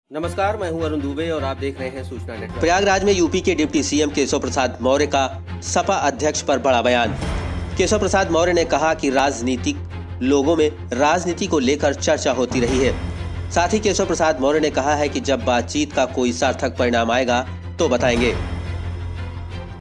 नमस्कार, मैं हूं अरुण दुबे और आप देख रहे हैं सूचना नेटवर्क। प्रयागराज में यूपी के डिप्टी सीएम केशव प्रसाद मौर्य का सपा अध्यक्ष पर बड़ा बयान। केशव प्रसाद मौर्य ने कहा कि राजनीतिक लोगों में राजनीति को लेकर चर्चा होती रही है। साथ ही केशव प्रसाद मौर्य ने कहा है कि जब बातचीत का कोई सार्थक परिणाम आएगा तो बताएंगे।